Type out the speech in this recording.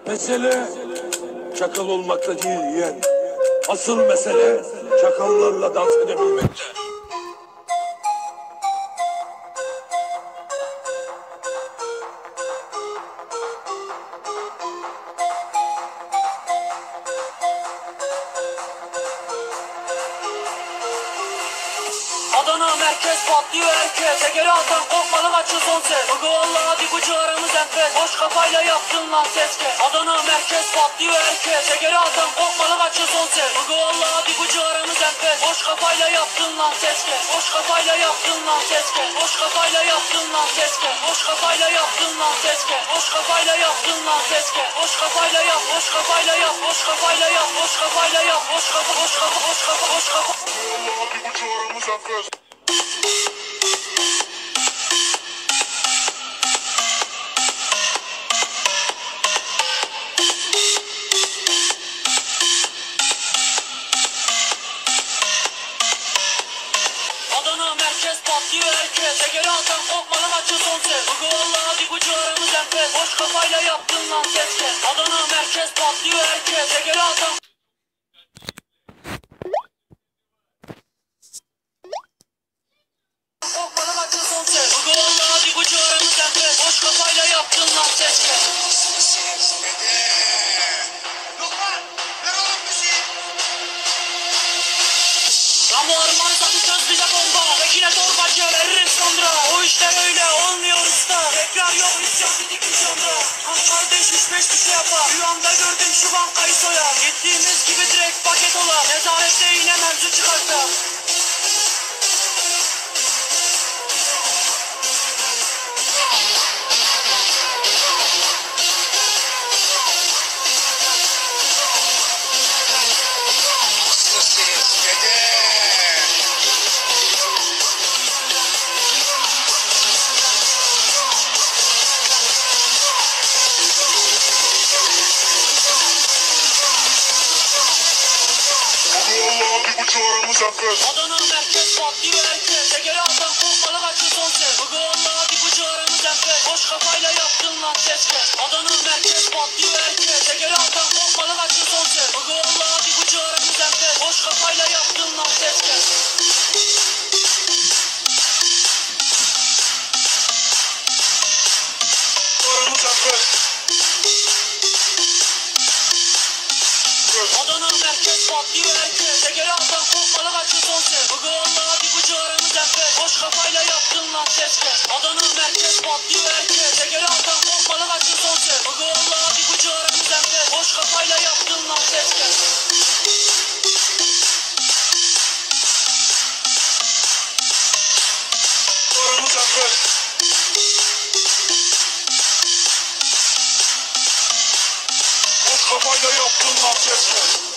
Mesele çakal olmakta değil yeğen. Asıl mesele çakallarla dans edebilmekte. Adana merkez patlıyor herkes. Tekeri atan kopmalı kaçıyor son ses. Bugü vallahi bir buçuk aramız enfes. Boş kafayla yaptın lan seske. Adana merkez patlıyor herkes. Tekeri atan kopmalı kaçıyor son ses. Bugü vallahi bir buçuk aramız enfes. Boş kafayla yaptın lan seske. Boş kafayla yaptın lan seske. Boş kafayla yaptın lan seske. Boş kafayla yaptın lan seske. Boş kafayla yaptın lan seske. Boş kafayla yap. Boş kafayla yap. Boş kafayla yap. Boş kafayla yap. Boş kafa. Boş kafa. Boş kafa. Boş kafa. Vallahi bir buçuk aramız enfes. Adana merkez patlıyor herkes. Tekeri atan kopmalı maçı son ses. Bugü vallahi bir buçuk aramız enfes. Boş kafayla yaptın lan seske. Adana merkez patlıyor herkes. Tekeri atan kopmalı maçı son ses. Bugü vallahi bir buçuk aramız enfes. Boş kafayla yaptın lan seske. Ramo armanı satacağız bize bomba. Tekine torbacı veririz sonra. O işler öyle olmuyor usta. Tekrar yok isyan bitik misyonda. Kardeşmiş beş bir şey yapar. Rüyamda gördüm şu bankayı soya. Gittiğimiz gibi direkt paket ola. Nezarette yine mevzu çıkarsa. Vallahi bir buçuk aramız enfes. Adana merkez patlıyor herkes. Tekeri atan kopmalı kaçıyor son ses. Bugü vallahi bir buçuk aramız enfes. Boş kafayla yaptın lan seske. Adana merkez patlıyor herkes. Tekeri atan kopmalı kaçıyor son ses. Bugü vallahi bir buçuk aramız enfes. Boş kafayla yaptın lan seske. Aramız enfes. Adana merkez patlıyor herkes. Tekeri atan kopmalı kaçıyor son ses. Bugü vallahi bir buçuk aramız enfes. Boş kafayla yaptın lan seske. Adana merkez patlıyor herkes. Tekeri atan kopmalı kaçıyor son ses. Bugü vallahi bir buçuk aramız enfes. Boş kafayla yaptın lan seske. Aramız enfes. Boş kafayla yaptın lan seske.